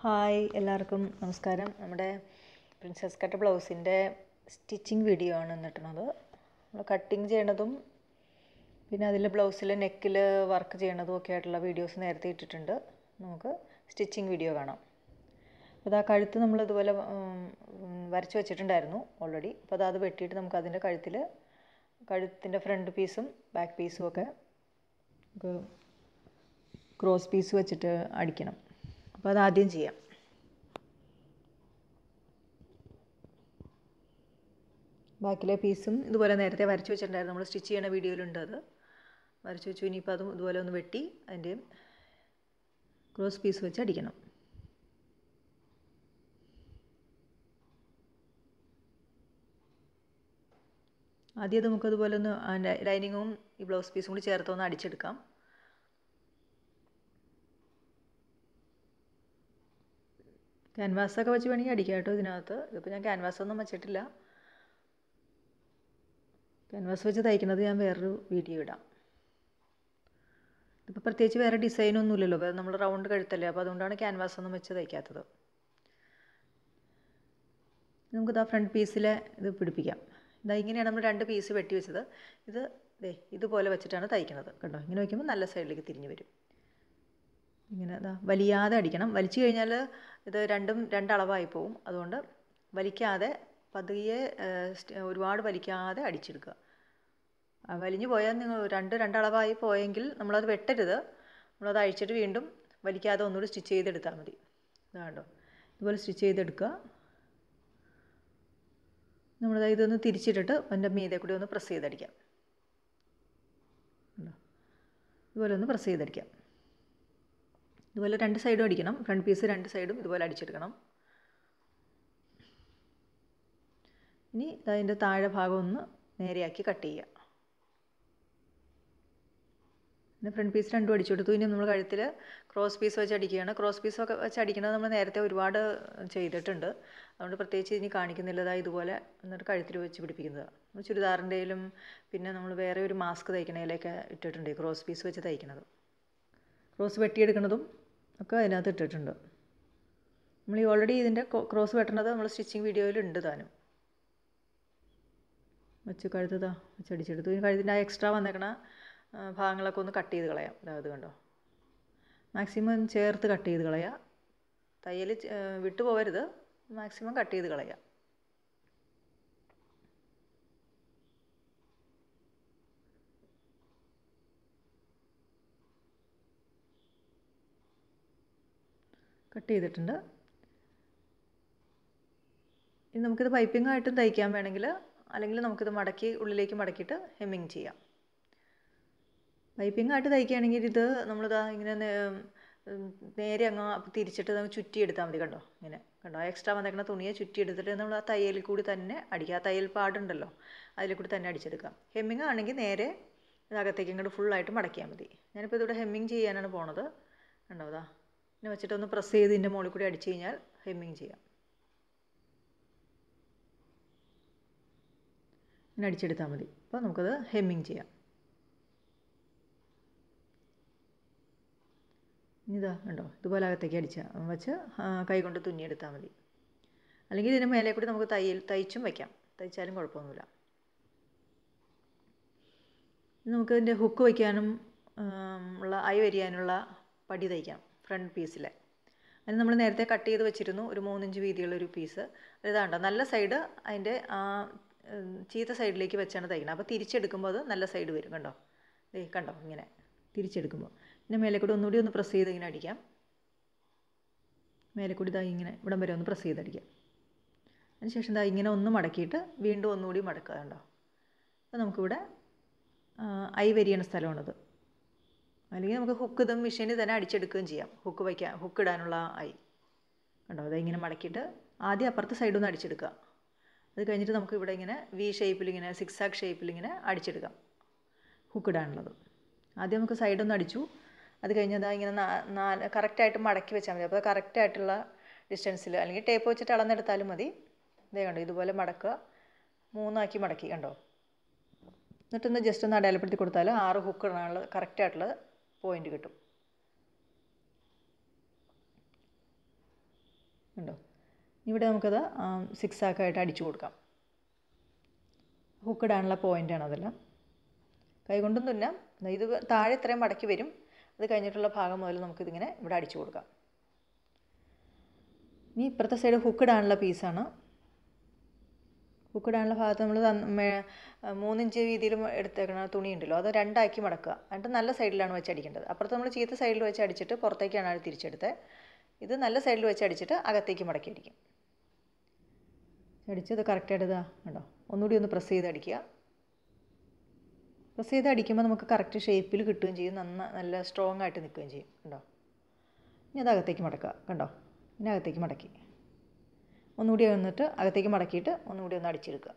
Hi എല്ലാവർക്കും നമസ്കാരം. നമ്മുടെ പ്രിൻസസ് കട്ട് ബ്ലൗസിൻ്റെ സ്റ്റിച്ചിങ് വീഡിയോ ആണ് ഇന്നിട്ടുള്ളത്. നമ്മൾ കട്ടിങ് ചെയ്യണതും പിന്നെ അതിൽ ബ്ലൗസിൽ നെക്കിൽ വർക്ക് ചെയ്യണതും ഒക്കെ ആയിട്ടുള്ള വീഡിയോസ് നേരത്തെ ഇട്ടിട്ടുണ്ട്. നമുക്ക് സ്റ്റിച്ചിങ് വീഡിയോ കാണാം. അപ്പോൾ ആ കഴുത്ത് നമ്മൾ ഇതുപോലെ വരച്ച് വെച്ചിട്ടുണ്ടായിരുന്നു ഓൾറെഡി. അപ്പോൾ അത് വെട്ടിയിട്ട് നമുക്ക് അതിൻ്റെ കഴുത്തിൻ്റെ ഫ്രണ്ട് പീസും ബാക്ക് പീസും ഒക്കെ ക്രോസ് പീസ് വെച്ചിട്ട് അടിക്കണം. അപ്പോൾ അതാദ്യം ചെയ്യാം. ബാക്കിലെ പീസും ഇതുപോലെ നേരത്തെ വരച്ച് വെച്ചിട്ടുണ്ടായിരുന്നു. നമ്മൾ സ്റ്റിച്ച് ചെയ്യണ വീഡിയോയിലുണ്ട്. അത് വരച്ച് വെച്ചു. ഇനിയിപ്പോൾ അതും ഇതുപോലെ ഒന്ന് വെട്ടി അതിൻ്റെയും ക്രോസ് പീസ് വെച്ച് അടിക്കണം. ആദ്യം നമുക്കതുപോലെ ഒന്ന് ലൈനിങ്ങും ഈ ബ്ലൗസ് പീസും കൂടി ചേർത്തൊന്ന് അടിച്ചെടുക്കാം. ക്യാൻവാസൊക്കെ വെച്ച് വേണമെങ്കിൽ അടിക്കാം കേട്ടോ ഇതിനകത്ത്. ഇതിപ്പോൾ ഞാൻ ക്യാൻവാസൊന്നും വെച്ചിട്ടില്ല. ക്യാൻവാസ് വെച്ച് തയ്ക്കുന്നത് ഞാൻ വേറൊരു വീഡിയോ ഇടാം. ഇതിപ്പോൾ പ്രത്യേകിച്ച് വേറെ ഡിസൈനൊന്നുമില്ലല്ലോ. നമ്മൾ റൗണ്ട് കഴുത്തല്ലേ, അപ്പോൾ അതുകൊണ്ടാണ് ക്യാൻവാസൊന്നും വെച്ച് തയ്ക്കാത്തത്. നമുക്കിതാ ഫ്രണ്ട് പീസിലെ ഇത് പിടിപ്പിക്കാം. ഇങ്ങനെയാണ് നമ്മൾ 2 പീസ് വെട്ടി വെച്ചത്. ഇതുപോലെ വെച്ചിട്ടാണ് തയ്ക്കുന്നത്. കണ്ടോ, ഇങ്ങനെ വയ്ക്കുമ്പോൾ നല്ല സൈഡിലേക്ക് തിരിഞ്ഞ് വരും. ഇങ്ങനെ വലിയാതെ അടിക്കണം. വലിച്ചു കഴിഞ്ഞാൽ ഇത് രണ്ടും രണ്ടളവായി പോവും. അതുകൊണ്ട് വലിക്കാതെ പതിയെ ഒരുപാട് വലിക്കാതെ അടിച്ചെടുക്കുക. വലിഞ്ഞു പോയാൽ നിങ്ങൾ രണ്ടളവായി പോയെങ്കിൽ നമ്മളത് വെട്ടരുത്. നമ്മളത് അഴിച്ചിട്ട് വീണ്ടും വലിക്കാതെ ഒന്നുകൂടി സ്റ്റിച്ച് ചെയ്തെടുത്താൽ മതി. ഇതാണ്ടോ, ഇതുപോലെ സ്റ്റിച്ച് ചെയ്തെടുക്കുക. ഇതൊന്ന് തിരിച്ചിട്ടിട്ട് അതിൻ്റെ മീതെ കൂടി ഒന്ന് പ്രസ് ചെയ്തടിക്കാം. ഇതുപോലെ ഒന്ന് പ്രസ് ചെയ്തടിക്കാം. ഇതുപോലെ 2 സൈഡും അടിക്കണം. ഫ്രണ്ട് പീസ് 2 സൈഡും ഇതുപോലെ അടിച്ചെടുക്കണം. ഇനി അതിൻ്റെ താഴെ ഭാഗം ഒന്ന് നേരെയാക്കി കട്ട് ചെയ്യുക. പിന്നെ ഫ്രണ്ട് പീസ് 2 അടിച്ചെടുത്തു. ഇനി നമ്മൾ കഴുത്തിൽ ക്രോസ് പീസ് വെച്ച് അടിക്കുകയാണ്. ക്രോസ് പീസൊക്കെ വെച്ച് അടിക്കുന്നത് നമ്മൾ നേരത്തെ ഒരുപാട് ചെയ്തിട്ടുണ്ട്. അതുകൊണ്ട് പ്രത്യേകിച്ച് ഇനി കാണിക്കുന്നില്ല. ഇതുപോലെ എന്നിട്ട് കഴുത്തിൽ വെച്ച് പിടിപ്പിക്കുന്നത്. നമ്മൾ ചുരിദാറിൻ്റെയിലും പിന്നെ നമ്മൾ വേറെ ഒരു മാസ്ക് തയ്ക്കണതിലൊക്കെ ഇട്ടിട്ടുണ്ട് ക്രോസ് പീസ് വെച്ച് തയ്ക്കുന്നത്. ക്രോസ് വെട്ടിയെടുക്കുന്നതും ഒക്കെ അതിനകത്ത് ഇട്ടിട്ടുണ്ട്. നമ്മൾ ഓൾറെഡി ഇതിൻ്റെ ക്രോസ് വെട്ടണത് നമ്മൾ സ്റ്റിച്ചിങ് വീഡിയോയിലുണ്ട് താനും. വെച്ച് വെച്ചടിച്ചെടുത്തു. ഇനി കഴുത്തിൻ്റെ എക്സ്ട്രാ വന്നേക്കണ ഭാഗങ്ങളൊക്കെ ഒന്ന് കട്ട് ചെയ്ത് കളയാം. അത് കണ്ടോ, മാക്സിമം ചേർത്ത് കട്ട് ചെയ്ത് കളയാം. തയ്യൽ വിട്ടു പോകരുത്. മാക്സിമം കട്ട് ചെയ്ത് കളയാം. കട്ട് ചെയ്തിട്ടുണ്ട്. ഇനി നമുക്കിത് പൈപ്പിംഗ് ആയിട്ടും തയ്ക്കാൻ വേണമെങ്കിൽ, അല്ലെങ്കിൽ നമുക്കിത് ഉള്ളിലേക്ക് മടക്കിയിട്ട് ഹെമ്മിങ് ചെയ്യാം. പൈപ്പിംഗ് ആയിട്ട് തയ്ക്കുകയാണെങ്കിൽ ഇത് ഇങ്ങനെ നേരെ അങ്ങ് തിരിച്ചിട്ട് നമുക്ക് ചുറ്റിയെടുത്താൽ മതി. കണ്ടോ, ഇങ്ങനെ കണ്ടോ, എക്സ്ട്രാ വന്നേക്കുന്ന തുണിയെ ചുറ്റിയെടുത്തിട്ട് നമ്മൾ ആ തയ്യലിൽ കൂടി തന്നെ അടിക്കുക. ആ തയ്യൽ പാടുണ്ടല്ലോ, അതിൽ കൂടി തന്നെ അടിച്ചെടുക്കാം. ഹെമ്മിങ് ആണെങ്കിൽ നേരെ അകത്തേക്ക് ഇങ്ങോട്ട് ഫുള്ളായിട്ട് മടക്കിയാൽ മതി. ഞാനിപ്പോൾ ഇതിവിടെ ഹെമ്മിങ് ചെയ്യാനാണ് പോണത്. കണ്ടോ, ഇങ്ങനെ വെച്ചിട്ടൊന്ന് പ്രസ് ചെയ്ത് ഇതിൻ്റെ മുകളിൽ കൂടി അടിച്ചു കഴിഞ്ഞാൽ ഹെമ്മിങ് ചെയ്യാം. ഇങ്ങനെ അടിച്ചെടുത്താൽ മതി. അപ്പോൾ നമുക്കത് ഹെമ്മിങ് ചെയ്യാം. കണ്ടോ, ഇതുപോലെ അകത്തേക്ക് വെച്ച് കൈ കൊണ്ട് തുന്നിയെടുത്താൽ മതി. അല്ലെങ്കിൽ ഇതിന് മേലെ കൂടി നമുക്ക് തയ്ച്ചും വയ്ക്കാം. തയ്ച്ചാലും കുഴപ്പമൊന്നുമില്ല. നമുക്ക് ഇതിൻ്റെ ഹുക്ക് വയ്ക്കാനും ഉള്ള വരിയാനുള്ള പടി തയ്ക്കാം. ഫ്രണ്ട് പീസിലെ അതിന് നമ്മൾ നേരത്തെ കട്ട് ചെയ്ത് വെച്ചിരുന്നു. ഒരു 3 ഇഞ്ച് വീതിയുള്ളൊരു പീസ്. ഇതാണ്ടോ, നല്ല സൈഡ് അതിൻ്റെ ചീത്ത സൈഡിലേക്ക് വെച്ചാണ് തയ്ക്കുന്നത്. അപ്പോൾ തിരിച്ചെടുക്കുമ്പോൾ അത് നല്ല സൈഡ് വരും. കണ്ടോ, കണ്ടോ, ഇങ്ങനെ തിരിച്ചെടുക്കുമ്പോൾ പിന്നെ മേലെ കൂടി ഒന്നുകൂടി ഒന്ന് പ്രസ് ചെയ്ത് ഇങ്ങനെ അടിക്കാം. മേലെ കൂടി ഇങ്ങനെ ഇവിടം വരെ ഒന്ന് പ്രസ് ചെയ്തടിക്കാം. അതിനുശേഷം ഇങ്ങനെ ഒന്ന് മടക്കിയിട്ട് വീണ്ടും ഒന്നുകൂടി മടക്കുക. കണ്ടോ, അപ്പോൾ നമുക്കിവിടെ വരിയണ സ്ഥലമാണത്. അല്ലെങ്കിൽ നമുക്ക് ഹുക്ക് മെഷീനിൽ തന്നെ അടിച്ചെടുക്കുകയും ചെയ്യാം. ഹുക്ക് ഇടാനുള്ള കണ്ടോ, ഇങ്ങനെ മടക്കിയിട്ട് ആദ്യം അപ്പുറത്തെ സൈഡൊന്ന് അടിച്ചെടുക്കുക. അത് കഴിഞ്ഞിട്ട് നമുക്ക് ഇവിടെ ഇങ്ങനെ വി ഷേപ്പിൽ, ഇങ്ങനെ സിക്സാക് ഷേപ്പിൽ ഇങ്ങനെ അടിച്ചെടുക്കാം ഹുക്ക് ഇടാനുള്ളത്. ആദ്യം നമുക്ക് സൈഡൊന്ന് അടിച്ചു. അത് കഴിഞ്ഞാൽ ഇങ്ങനെ കറക്റ്റായിട്ട് മടക്കി വെച്ചാൽ മതി. അപ്പോൾ കറക്റ്റായിട്ടുള്ള ഡിസ്റ്റൻസിൽ, അല്ലെങ്കിൽ ടേപ്പ് വെച്ചിട്ട് അളന്നെടുത്താലും മതി. കണ്ടോ, ഇതുപോലെ മടക്കുക. 3 ആക്കി മടക്കി. കണ്ടോ, എന്നിട്ടൊന്ന് ജസ്റ്റ് ഒന്ന് അടയാളപ്പെടുത്തി കൊടുത്താൽ 6 ഹുക്ക് ഇടാനുള്ള കറക്റ്റായിട്ടുള്ള പോയിൻ്റ് കിട്ടും. കണ്ടോ. ഇവിടെ നമുക്കത് സിക്സാക്കായിട്ട് അടിച്ചു കൊടുക്കാം. ഹുക്ക് ഇടാനുള്ള പോയിൻ്റാണ് അതെല്ലാം. കൈകൊണ്ടും തുന്നാം. ഇത് താഴെ ഇത്രയും മടക്കി വരും. അത് കഴിഞ്ഞിട്ടുള്ള ഭാഗം മുതൽ നമുക്കിതിങ്ങനെ ഇവിടെ അടിച്ചു കൊടുക്കാം. ഇനി ഇപ്പുറത്തെ സൈഡ് ഹുക്ക് ഇടാനുള്ള പീസാണ്. ഹുക്ക് ഇടാനുള്ള ഭാഗത്ത് നമ്മൾ 3 ഇഞ്ച് വീതിയിൽ എടുത്തേക്കണ തുണി ഉണ്ടല്ലോ, അത് 2 ആക്കി മടക്കുക. എന്നിട്ട് നല്ല സൈഡിലാണ് വെച്ച് അടിക്കേണ്ടത്. അപ്പുറത്ത് നമ്മൾ ചീത്ത സൈഡിൽ വെച്ച് അടിച്ചിട്ട് പുറത്തേക്കാണ് അത് തിരിച്ചെടുത്തത്. ഇത് നല്ല സൈഡിൽ വെച്ച് അടിച്ചിട്ട് അകത്തേക്ക് മടക്കി അടിക്കും. അടിച്ചത് കറക്റ്റായിട്ട് ഇതാ കണ്ടോ. ഒന്നുകൂടി ഒന്ന് പ്രസ് ചെയ്ത് അടിക്കുക. പ്രസ് ചെയ്ത് അടിക്കുമ്പോൾ നമുക്ക് കറക്റ്റ് ഷേപ്പിൽ കിട്ടുകയും ചെയ്യും. നല്ല സ്ട്രോങ് ആയിട്ട് നിൽക്കുകയും ചെയ്യും. കണ്ടോ. ഇനി അത് അകത്തേക്ക് മടക്കുക. കണ്ടോ. ഇനി അകത്തേക്ക് മടക്കി ഒന്നുകൂടി വന്നിട്ട് അകത്തേക്ക് മടക്കിയിട്ട് ഒന്നുകൂടി ഒന്ന് അടിച്ചെടുക്കുക.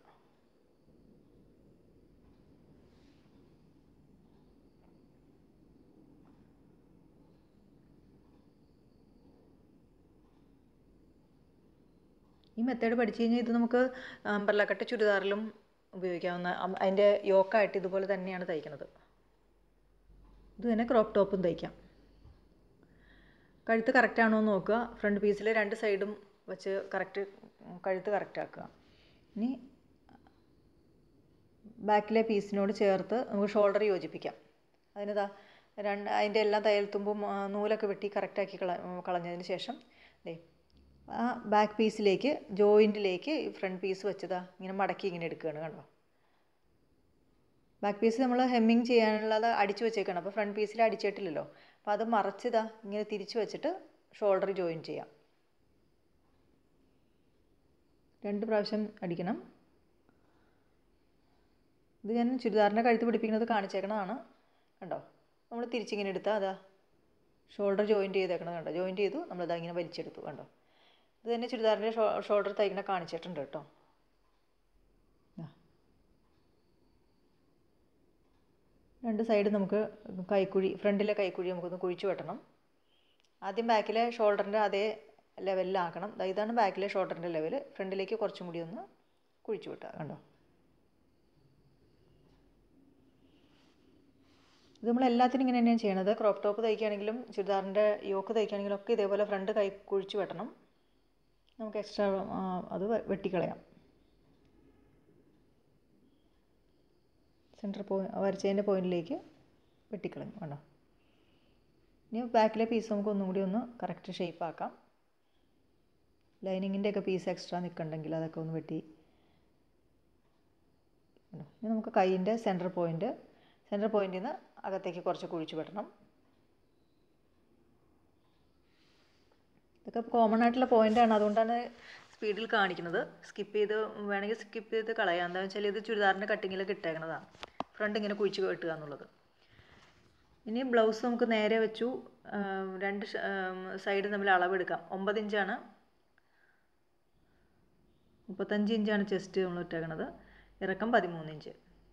ഈ മെത്തേഡ് പഠിച്ചു കഴിഞ്ഞാൽ ഇത് നമുക്ക് അംബ്രല്ല കട്ട് ചുരിദാറിലും ഉപയോഗിക്കാവുന്ന, അതിൻ്റെ യോക്കായിട്ട് ഇതുപോലെ തന്നെയാണ് തയ്ക്കുന്നത്. ഇത് തന്നെ ക്രോപ്പ് ടോപ്പും തയ്ക്കാം. കഴുത്ത് കറക്റ്റാണോ എന്ന് നോക്കുക. ഫ്രണ്ട് പീസിൽ 2 സൈഡും വെച്ച് കഴുത്ത് കറക്റ്റാക്കുക. ഇനി ബാക്കിലെ പീസിനോട് ചേർത്ത് നമുക്ക് ഷോൾഡർ യോജിപ്പിക്കാം. അതിനിതാ അതിൻ്റെ എല്ലാം തയ്യൽ തുമ്പും നൂലൊക്കെ വെട്ടി കറക്റ്റാക്കി കളഞ്ഞതിന് ശേഷം ആ ബാക്ക് പീസിലേക്ക് ജോയിൻറ്റിലേക്ക് ഫ്രണ്ട് പീസ് വെച്ചതാ ഇങ്ങനെ മടക്കി ഇങ്ങനെ എടുക്കുകയാണ്. കണ്ടോ. ബാക്ക് പീസ് നമ്മൾ ഹെമ്മിങ് ചെയ്യാനുള്ളത് അടിച്ചു വെച്ചേക്കാണ്. അപ്പോൾ ഫ്രണ്ട് പീസിൽ അടിച്ചിട്ടില്ലല്ലോ. അപ്പോൾ അത് മറച്ചിതാ ഇങ്ങനെ തിരിച്ച് വെച്ചിട്ട് ഷോൾഡർ ജോയിൻ ചെയ്യാം. 2 പ്രാവശ്യം അടിക്കണം. ഇത് ഞാൻ ചുരിദാറിൻ്റെ കഴുത്ത് പിടിപ്പിക്കുന്നത് കാണിച്ചേക്കണതാണ്. കണ്ടോ. നമ്മൾ തിരിച്ചിങ്ങനെ എടുത്താൽ അതാ ഷോൾഡർ ജോയിൻറ്റ് ചെയ്തേക്കണത് കണ്ടോ. ജോയിൻറ്റ് ചെയ്തു നമ്മളിതാ ഇങ്ങനെ വലിച്ചെടുത്തു. കണ്ടോ. ഇത് തന്നെ ചുരിദാറിൻ്റെ ഷോൾഡർ തയ്ക്കണ കാണിച്ചിട്ടുണ്ട് കേട്ടോ. 2 സൈഡ് നമുക്ക് ഫ്രണ്ടിലെ കൈക്കുഴി നമുക്കൊന്ന് കുഴിച്ചു വെട്ടണം. ആദ്യം ബാക്കിലെ ഷോൾഡറിൻ്റെ അതേ ലെവലിലാക്കണം. ഇതാണ് ബാക്കിലെ ഷോൾഡറിൻ്റെ ലെവൽ. ഫ്രണ്ടിലേക്ക് കുറച്ചും കൂടി ഒന്ന് കുഴിച്ചു വെട്ടുക. കണ്ടോ. ഇത് നമ്മൾ എല്ലാത്തിനും ഇങ്ങനെ തന്നെയാണ് ചെയ്യണത്. ക്രോപ്പ് ടോപ്പ് തയ്ക്കുകയാണെങ്കിലും ചുരിദാറിൻ്റെ യോക്ക് തയ്ക്കുകയാണെങ്കിലും ഒക്കെ ഇതേപോലെ ഫ്രണ്ട് കൈ കുഴിച്ചു വെട്ടണം. നമുക്ക് എക്സ്ട്രാ അത് വെട്ടിക്കളയാം. സെൻറ്റർ വരച്ചതിൻ്റെ പോയിൻറ്റിലേക്ക് വെട്ടിക്കളഞ്ഞു. കണ്ടോ. ഇനി ബാക്കിലെ പീസ് നമുക്ക് ഒന്നും കൂടി ഒന്ന് കറക്റ്റ് ഷേപ്പ് ആക്കാം. ലൈനിങ്ങിൻ്റെ ഒക്കെ പീസ് എക്സ്ട്രാ നിൽക്കുന്നുണ്ടെങ്കിൽ അതൊക്കെ ഒന്ന് വെട്ടി. ഇനി നമുക്ക് കൈയിൻ്റെ സെൻറ്റർ പോയിൻറ്റിൽ നിന്ന് അകത്തേക്ക് കുറച്ച് കുഴിച്ച് വെട്ടണം. ഇതൊക്കെ കോമൺ ആയിട്ടുള്ള പോയിൻ്റാണ്. അതുകൊണ്ടാണ് സ്പീഡിൽ കാണിക്കുന്നത്. വേണമെങ്കിൽ സ്കിപ്പ് ചെയ്ത് കളയാം. എന്താണെന്ന് വെച്ചാൽ ഇത് ചുരിദാറിൻ്റെ കട്ടിങ്ങിലൊക്കെ ഇട്ടേക്കണതാണ്. ഫ്രണ്ട് ഇങ്ങനെ കുഴിച്ച് വെട്ടുക എന്നുള്ളത്. ഇനി ബ്ലൗസ് നമുക്ക് നേരെ വെച്ചു. 2 സൈഡ് തമ്മിൽ അളവെടുക്കാം. 9 ഇഞ്ചാണ്. 35 ഇഞ്ചാണ് ചെസ്റ്റ് നമ്മൾ ഇട്ടേക്കണത്. ഇറക്കം 13 ഇഞ്ച്.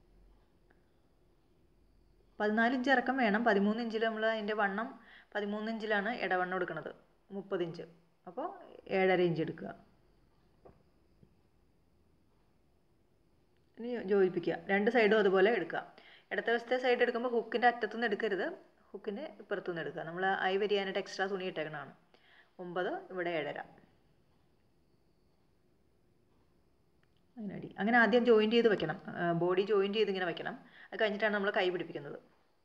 14 ഇഞ്ച് ഇറക്കം വേണം. 13 ഇഞ്ചിൽ നമ്മൾ അതിൻ്റെ വണ്ണം 13 ഇഞ്ചിലാണ് ഇടവണ്ണം എടുക്കുന്നത്. 30 ഇഞ്ച്. അപ്പോൾ 7.5 ഇഞ്ച് എടുക്കുക. ഇനി യോജിപ്പിക്കുക. 2 സൈഡും അതുപോലെ എടുക്കുക. ഇടത്തെ വശത്തെ സൈഡ് എടുക്കുമ്പോൾ ഹുക്കിൻ്റെ അറ്റത്തുനിന്ന് എടുക്കരുത്. ഹുക്കിൻ്റെ ഇപ്പുറത്തുനിന്ന് എടുക്കുക. നമ്മൾ ഐ വരിയാനായിട്ട് എക്സ്ട്രാ തുണി ഇട്ടേക്കണതാണ്. 9, ഇവിടെ 7.5. അങ്ങനെ ആദ്യം ജോയിൻറ്റ് ചെയ്ത് വെക്കണം. ബോഡി ജോയിൻറ്റ് ചെയ്ത് ഇങ്ങനെ വെക്കണം. അത് കഴിഞ്ഞിട്ടാണ് നമ്മൾ കൈ പിടിപ്പിക്കുന്നത്.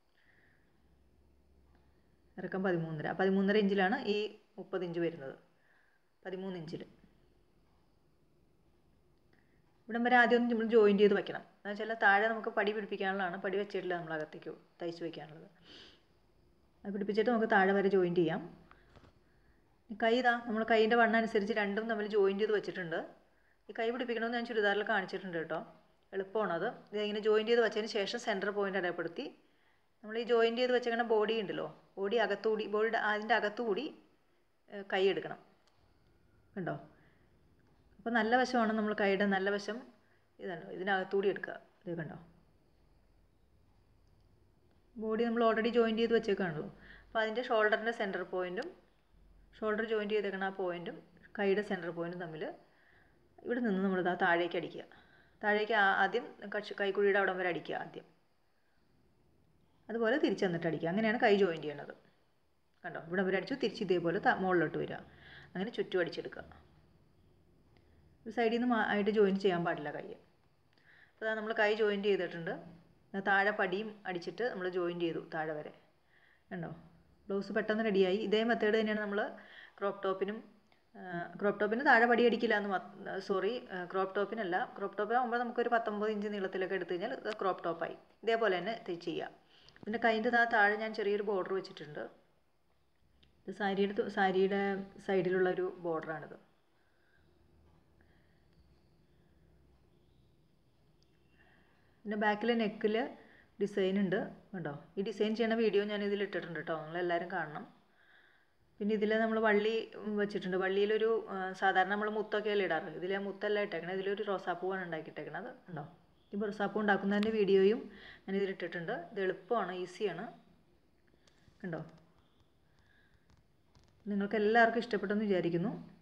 ഇറക്കം 13.5. 13.5 ഇഞ്ചിലാണ് ഈ 30 ഇഞ്ച് വരുന്നത്. 13 ഇഞ്ചിൽ ഇവിടം വരെ ആദ്യം നമ്മൾ ജോയിൻറ്റ് ചെയ്ത് വെക്കണം. എന്ന് വെച്ചാൽ താഴെ നമുക്ക് പടി പിടിപ്പിക്കാനുള്ളതാണ്. പടി വെച്ചിട്ടില്ല നമ്മൾ അകത്തേക്ക് തയ്ച്ച് വയ്ക്കാനുള്ളത്. അത് പിടിപ്പിച്ചിട്ട് നമുക്ക് താഴെ വരെ ജോയിൻറ്റ് ചെയ്യാം. കൈ നമ്മൾ കൈയിൻ്റെ വണ്ണം അനുസരിച്ച് രണ്ടും തമ്മിൽ ജോയിൻറ്റ് ചെയ്ത് വെച്ചിട്ടുണ്ട്. ഈ കൈ പിടിപ്പിക്കണമെന്ന് ഞാൻ ചുരിദാറിൽ കാണിച്ചിട്ടുണ്ട് കേട്ടോ. എളുപ്പമാണത്. ഇതിങ്ങനെ ജോയിൻറ്റ് ചെയ്ത് വെച്ചതിന് ശേഷം സെൻറ്റർ പോയിൻ്റ് അടയാളപ്പെടുത്തി നമ്മൾ ഈ ജോയിൻറ്റ് ചെയ്ത് വെച്ചേക്കണ ബോഡി ഉണ്ടല്ലോ, അതിൻ്റെ അകത്തുകൂടി കൈ എടുക്കണം. കണ്ടോ. അപ്പോൾ നല്ല വശമാണ് നമ്മൾ കൈയുടെ നല്ല വശം. ഇതുണ്ടോ, ഇതിനകത്തുകൂടി എടുക്കുക. ഇത് കണ്ടോ. ബോഡി നമ്മൾ ഓൾറെഡി ജോയിൻറ്റ് ചെയ്ത് വെച്ചേക്കാണല്ലോ. അപ്പോൾ അതിൻ്റെ ഷോൾഡറിൻ്റെ സെൻറ്റർ പോയിൻറ്റും ഷോൾഡർ ജോയിൻറ്റ് ചെയ്തേക്കണ ആ പോയിൻറ്റും കൈയുടെ സെൻറ്റർ പോയിൻറ്റും തമ്മിൽ ഇവിടെ നിന്ന് നമ്മളിതാ താഴേക്ക് അടിക്കുക. താഴേക്ക് ആദ്യം കൈക്കുഴിയുടെ അവിടം വരെ അടിക്കുക ആദ്യം. അതുപോലെ തിരിച്ച് വന്നിട്ട് അടിക്കുക. അങ്ങനെയാണ് കൈ ജോയിൻറ്റ് ചെയ്യേണ്ടത്. കണ്ടോ. ഇവിടെ വരെ അടിച്ചു. തിരിച്ച് ഇതേപോലെ മുകളിലോട്ട് വരിക. അങ്ങനെ ചുറ്റും അടിച്ചെടുക്കുക. ഒരു സൈഡിൽ നിന്ന് ആയിട്ട് ജോയിൻ ചെയ്യാൻ പാടില്ല കൈ. അപ്പോൾ നമ്മൾ കൈ ജോയിൻറ്റ് ചെയ്തിട്ടുണ്ട്. താഴെ പടിയും അടിച്ചിട്ട് നമ്മൾ ജോയിൻറ്റ് ചെയ്തു താഴെ വരെ. കണ്ടോ? ബ്ലൗസ് പെട്ടെന്ന് റെഡിയായി. ഇതേ മെത്തേഡ് തന്നെയാണ് നമ്മൾ ക്രോപ്പ് ടോപ്പിന് താഴെ പടി അടിക്കില്ല ക്രോപ്പ് ടോപ്പിനല്ല. ക്രോപ്പ് ടോപ്പിനാകുമ്പോൾ നമുക്കൊരു 19 ഇഞ്ച് നീളത്തിലൊക്കെ എടുത്തു കഴിഞ്ഞാൽ അത് ക്രോപ്പ് ടോപ്പായി. ഇതേപോലെ തന്നെ ചെയ്യുക. പിന്നെ കൈൻ്റെ താഴെ ഞാൻ ചെറിയൊരു ബോർഡർ വെച്ചിട്ടുണ്ട്. ഇത് സാരിയുടെ സൈഡിലുള്ളൊരു ബോർഡറാണിത്. പിന്നെ ബാക്കിലെ നെക്കിൽ ഡിസൈൻ ഉണ്ട് കണ്ടോ? ഈ ഡിസൈൻ ചെയ്യണ വീഡിയോ ഞാൻ ഇതിൽ ഇട്ടിട്ടുണ്ട് കേട്ടോ, നിങ്ങളെല്ലാവരും കാണണം. പിന്നെ ഇതിൽ നമ്മൾ വള്ളി വെച്ചിട്ടുണ്ട്. വള്ളിയിലൊരു സാധാരണ നമ്മൾ മുത്തൊക്കെയല്ലേ ഇടാറ്, ഇതിൽ മുത്തല്ല ഇട്ടേക്കണത്. ഇതിലൊരു റോസാപ്പൂവാണ് ഉണ്ടാക്കിയിട്ടേക്കണത് കണ്ടോ? ഈ റോസാപ്പൂ ഉണ്ടാക്കുന്നതിൻ്റെ വീഡിയോയും ഞാൻ ഇതിലിട്ടിട്ടുണ്ട്. ഇത് എളുപ്പമാണ്, ഈസിയാണ് കണ്ടോ? നിങ്ങൾക്ക് എല്ലാവർക്കും ഇഷ്ടപ്പെട്ടെന്ന് വിചാരിക്കുന്നു.